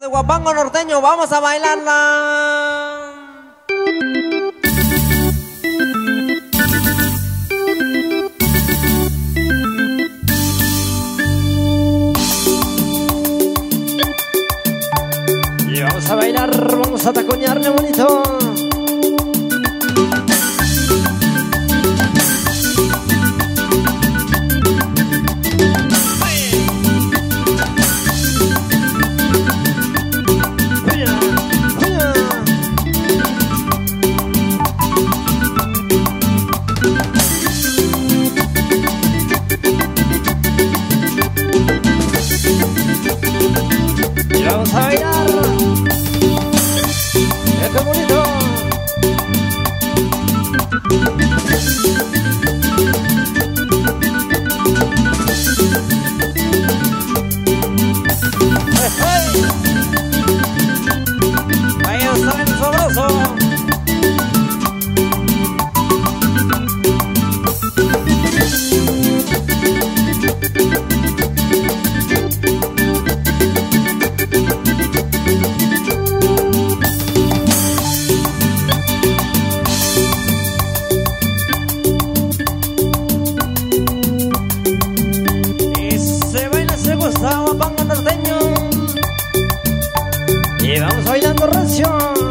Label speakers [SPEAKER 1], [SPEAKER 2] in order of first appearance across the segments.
[SPEAKER 1] De Huapango norteño, vamos a bailarla. Y vamos a bailar, vamos a tacoñarle bonito. Vamos a bailar. ¡Qué bonito! ¡Vaya, salen sabroso! Huapango norteño y vamos bailando recio.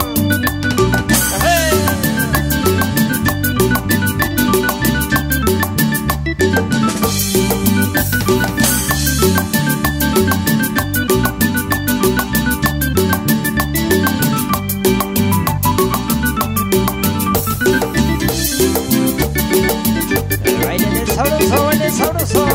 [SPEAKER 1] Baile sabroso, baile sabroso.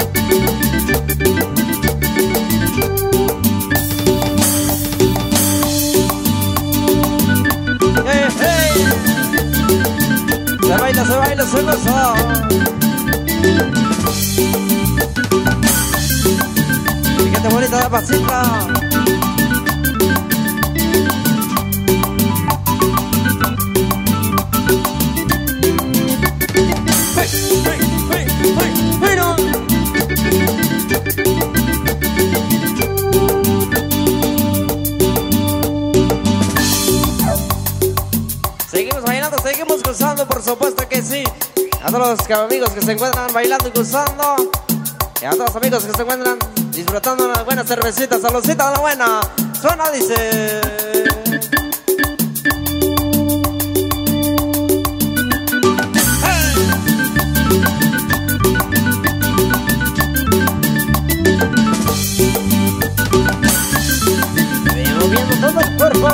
[SPEAKER 1] Se baila, se goza. Fíjate bonita la pasita. Seguimos bailando, seguimos gozando, por supuesto que sí. A todos los amigos que se encuentran bailando y gozando, y a todos los amigos que se encuentran disfrutando de una buena cervecita, saludcita de la buena. Suena, dice. Moviendo todo el cuerpo.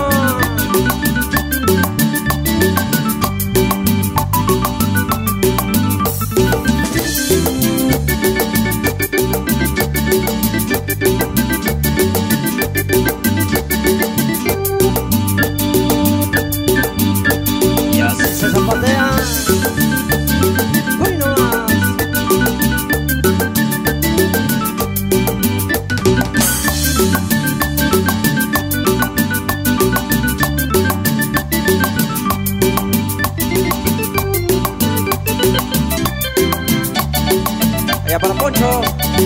[SPEAKER 1] Allá para Poncho.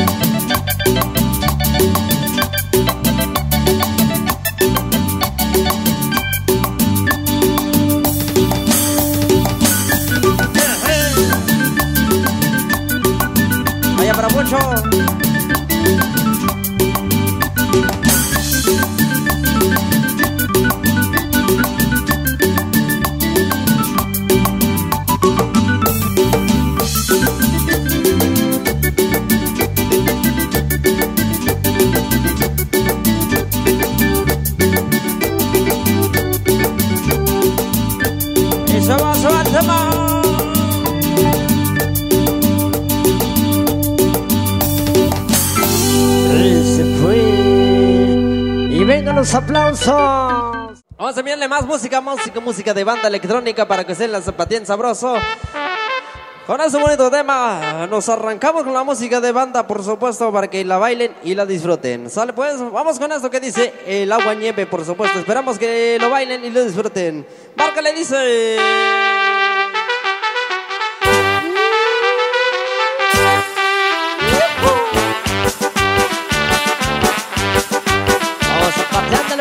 [SPEAKER 1] Allá para Poncho. Se va el tema. Y se fue. Y vengan los aplausos. Vamos a enviarle más música de banda electrónica para que se la zapatien sabroso. Con ese bonito tema nos arrancamos con la música de banda, por supuesto, para que la bailen y la disfruten. ¿Sale pues? Vamos con esto que dice El Agua Nieve, por supuesto. Esperamos que lo bailen y lo disfruten. Marca le dice... Vamos a patear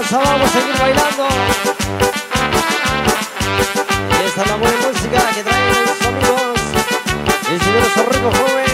[SPEAKER 1] salsa, vamos a seguir bailando. Y esta es la buena música que traen los amigos. El señor Zorrico Joven.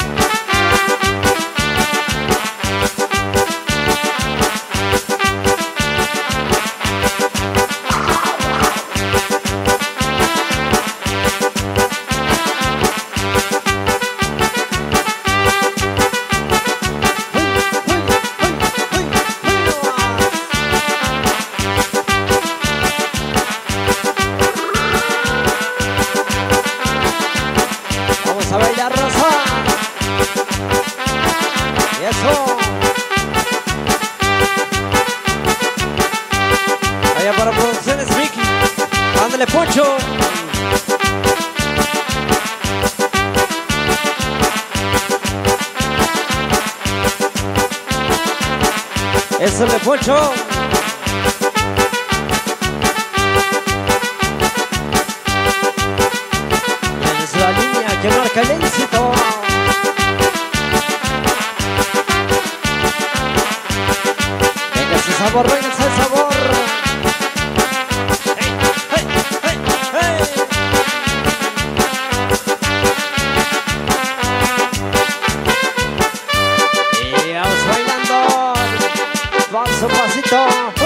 [SPEAKER 1] A bailar, raza. Y eso. Allá para Producciones Vicky. Ándale, Poncho. Eso le Poncho. Es la línea que marca el éxito. Venga ese sabor, venga ese sabor. Hey, hey, hey, hey. Y vamos bailando. Paso, pasito.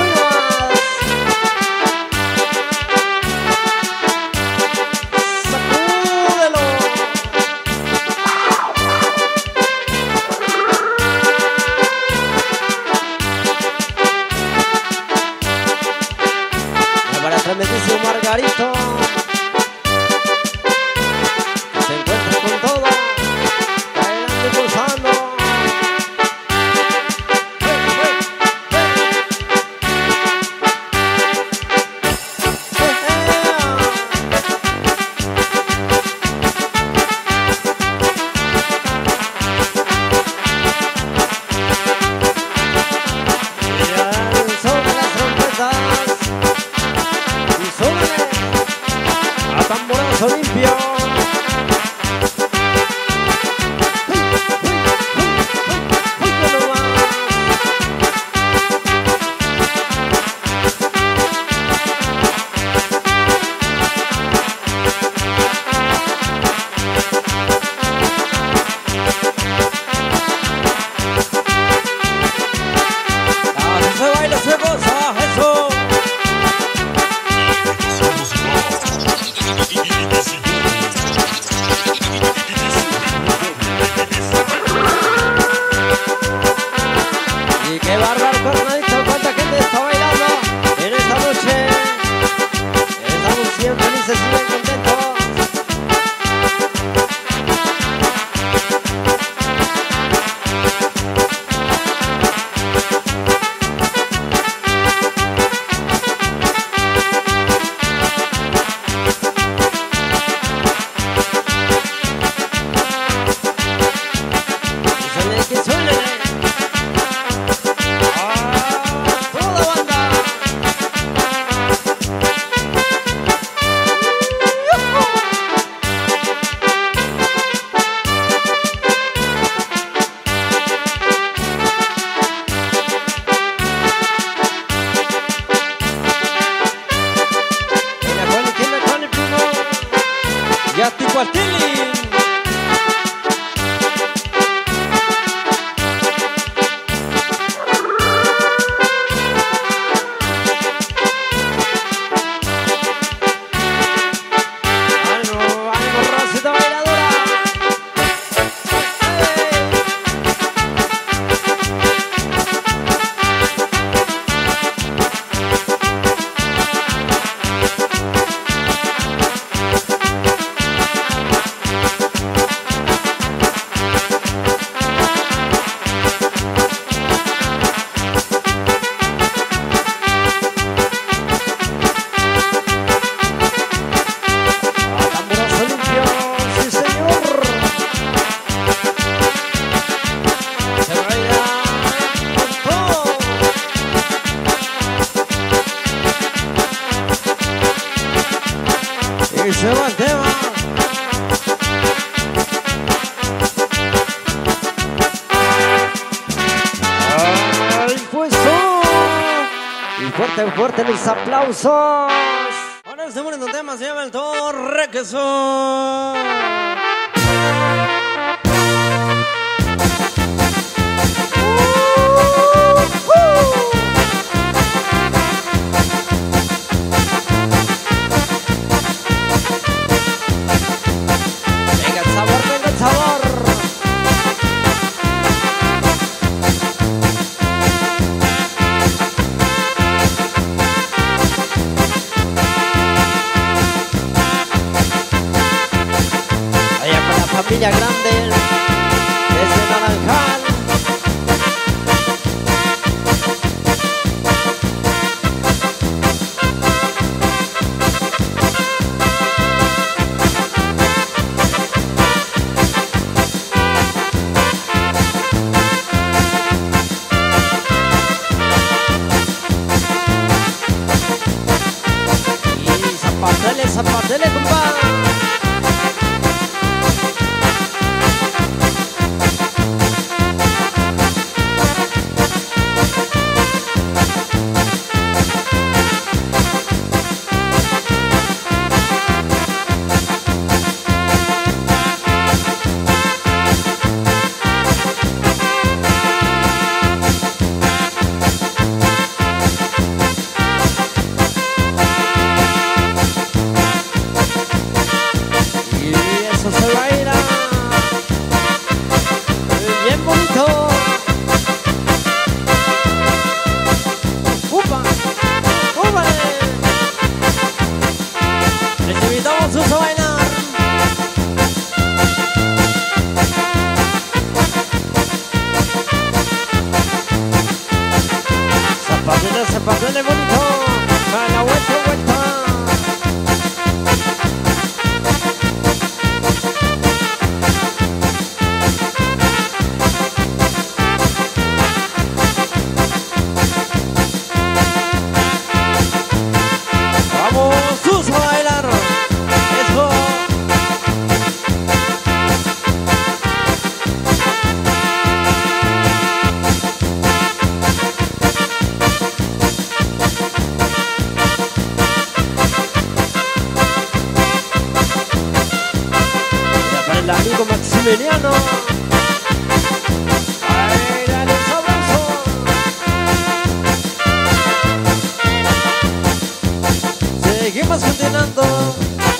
[SPEAKER 1] fuerte los aplausos. Ahora estamos en un tema, se llama el Torre Queso. Venga el sabor, venga el sabor. Familia Grande desde Naranjal. Y zapatele, zapatele, compadre. Zapatele bonito, a la vuelta, vuelta. Vamos, sus a bailar. Eso. El amigo Maximiliano. Ay, dale sabroso. Seguimos continuando.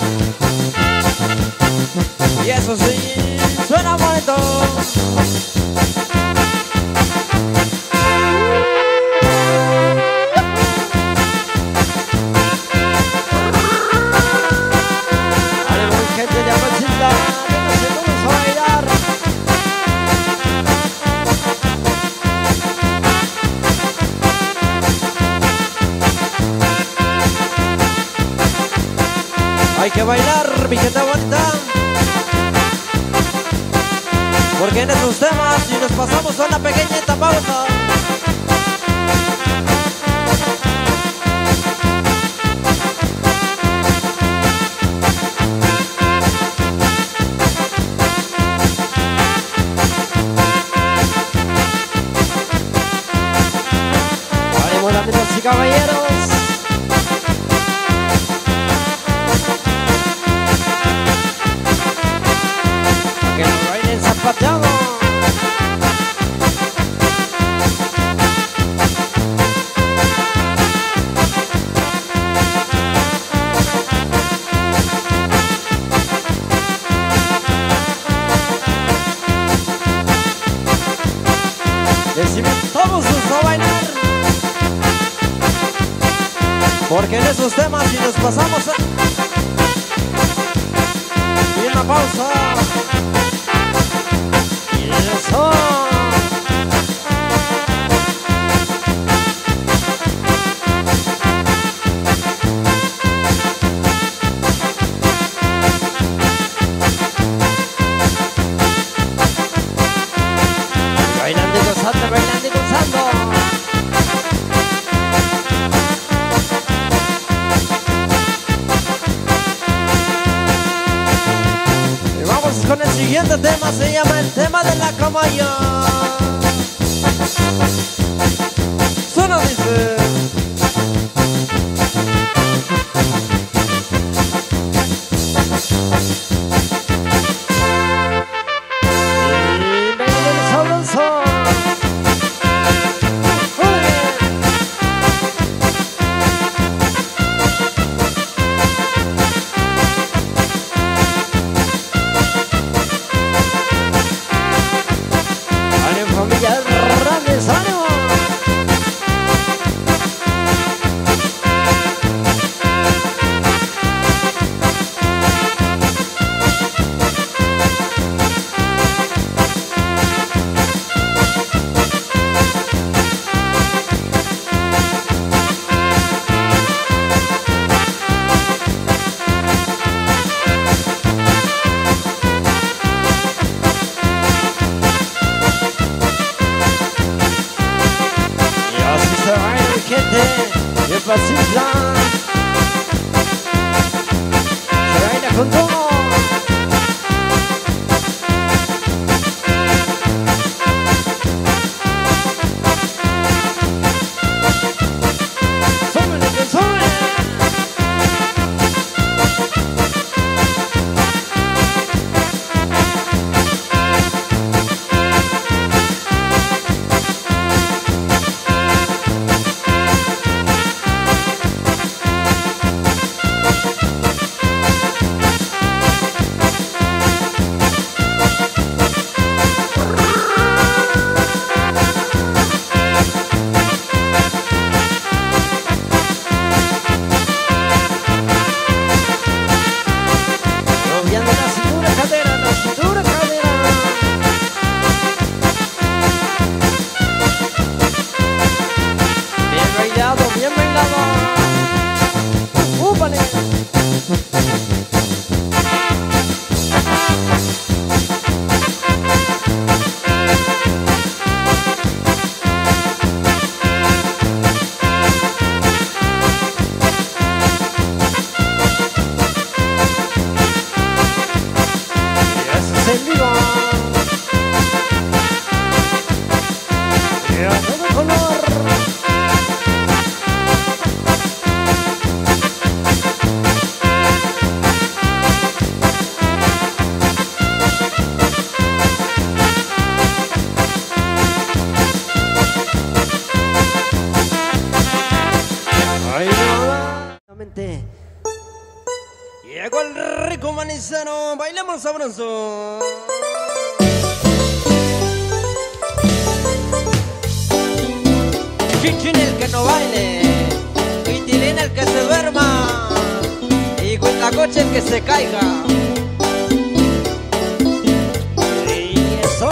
[SPEAKER 1] Y eso sí, suena bonito. Ánimo, gente de Amachita. Hay que bailar, mi gente bonita, porque en esos temas si nos pasamos a una pequeñita pausa. Ánimo, damas y caballeros. Que lo bailen zapateado. Les invitamos a bailar, porque en esos temas si nos pasamos y una pausa. Y eso. Bailando y gozando, bailando y gozando. Y vamos con el siguiente tema, se llama el tema de la camaya. Suena, dice. Lentamente, despacito. Se baila con todo. Súbele, que sube. Moviendo la cintura, cadera, la cintura, cadera. Bien bailado, bien bailado. ¡Úpale! En vivo y a todo color. Ay, nuevamente llegó el rico manizano, bailemos sabroso. Chinchín el que no baile, Pitilín el que se duerma y Cuentacoche el que se caiga. Y eso.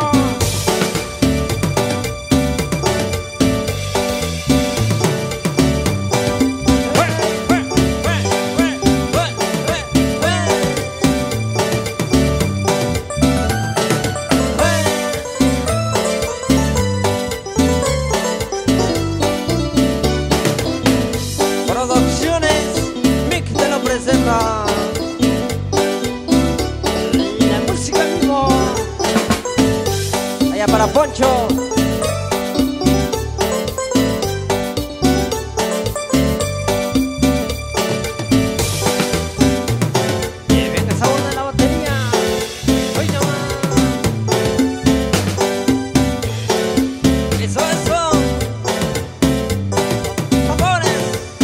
[SPEAKER 1] Producciones Mick te lo presenta. La música en vivo. Allá para Poncho. Y bien el sabor de la batería. Hoy nomás. Eso, eso. Tambores.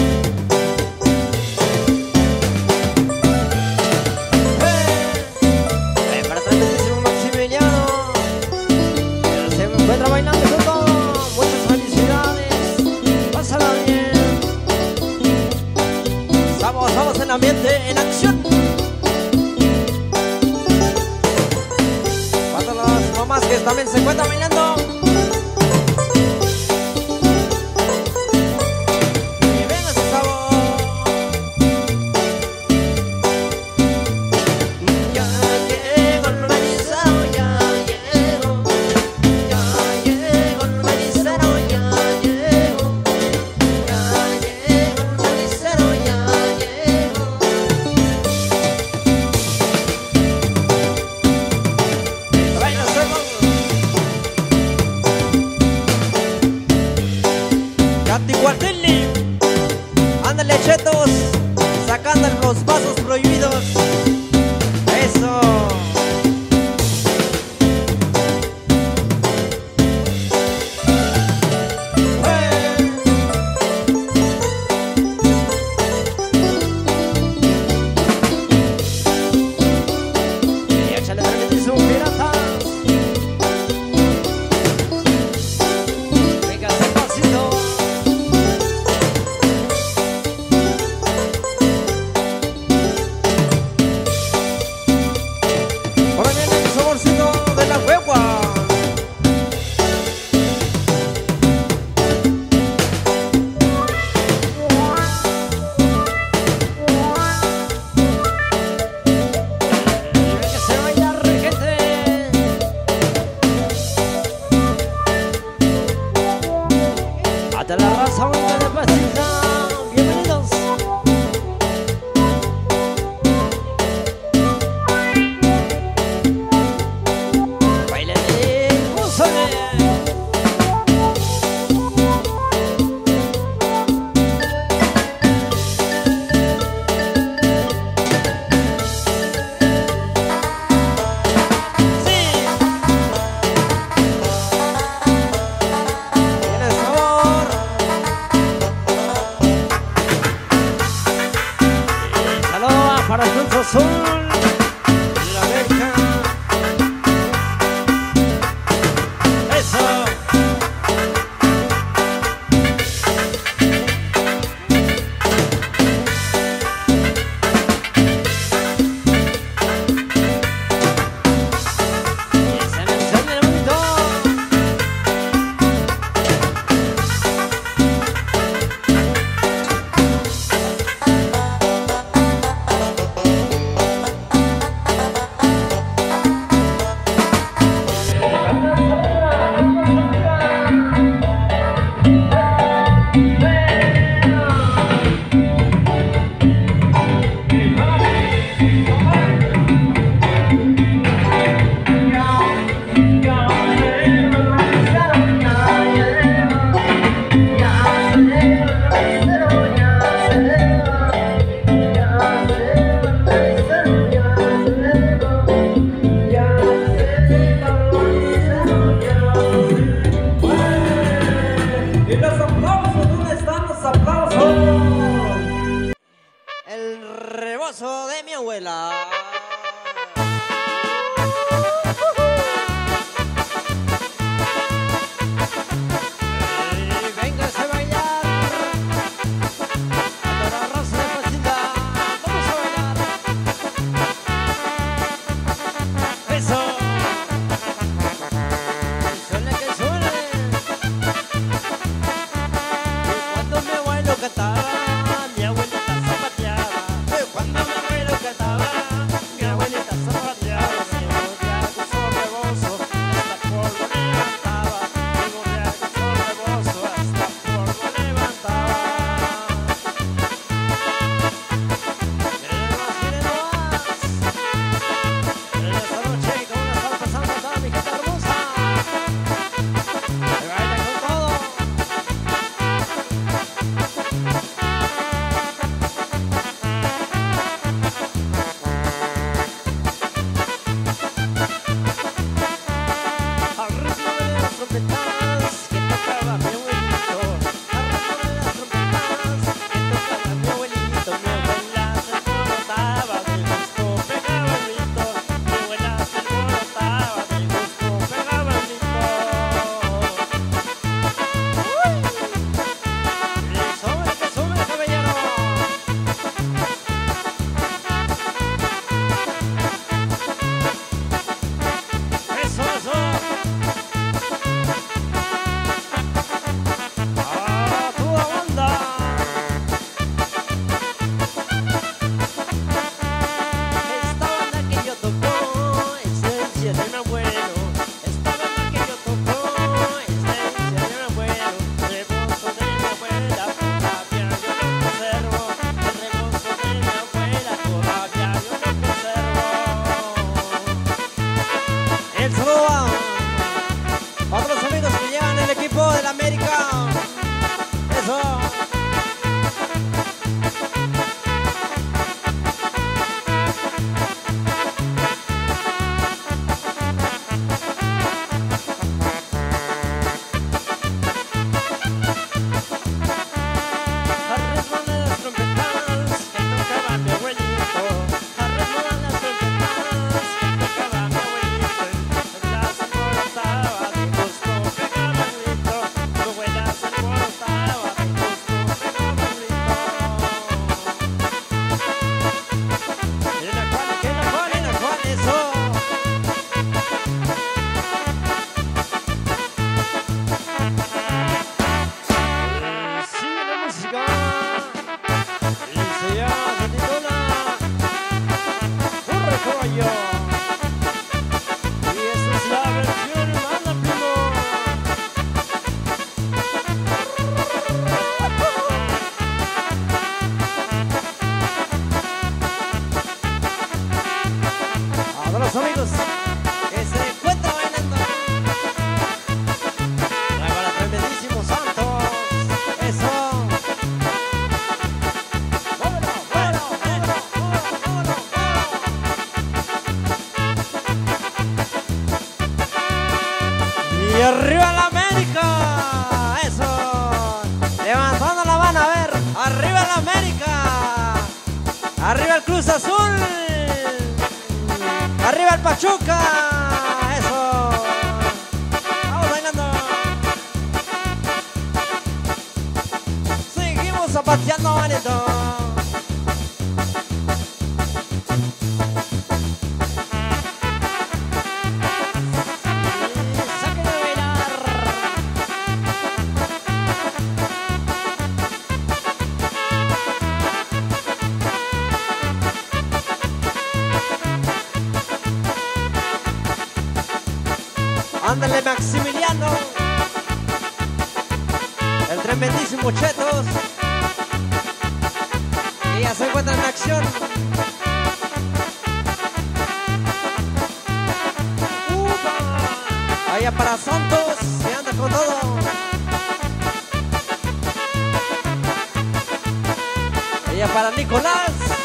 [SPEAKER 1] Para transmitir Maximiliano, se encuentra bailando con todo. Muchas felicidades, pásala bien. Estamos en ambiente, en acción. Para las mamás que también se encuentran bailando. Y venga ese sabor. Ya llegó el organizado, ya llegó. Ya llegó el organizado, ya llegó. Ya llegó el organizado, ya llegó. Baila, Katy Guardelli, ándale chetos, sacando los vasos prohibidos. Eso. Y échale también su pirata. Venga, ese pasito. Esta es la raza bonita de Pachuca. Bienvenidos. Baile de Musole. Para Cruz Azul, la América. Eso. Y se me enciende el bonito. El rebozo de mi abuela. Y véngase a bailar. A toda raza de Pachuca. Vamos a bailar. Eso. Suele que suele. Y cuando mi abuelo cantaba, mi abuelita zapateaba. Cuando mi abuelo cantaba, mi abuelita zapateaba. Se volvía con su rebozo, hasta polvo levantaba. Se volvía con su rebozo, hasta polvo levantaba. Miren nomás. Miren esta noche, cómo la están pasando toda mi gente hermosa. Se baila con todo. Al ritmo de las trompetas que tocaba mi abuelito. Al ritmo de las trompetas que tocaba mi abuelito. Mi abuela se alborotaba, de gusto pegaba el grito. Mi abuela se alborotaba, de gusto pegaba el grito. Y sube, caballero. Eso. Y arriba la América. Eso. Levantando la mano, a ver. Arriba la América. Arriba el Cruz Azul. Arriba el Pachuca. Eso. Vamos bailando. Seguimos zapateando, manito. Ándale, Maximiliano, el tremendísimo Chetos, y ya se encuentra en acción. Allá para Santos, se anda con todo. Allá para Nicolás.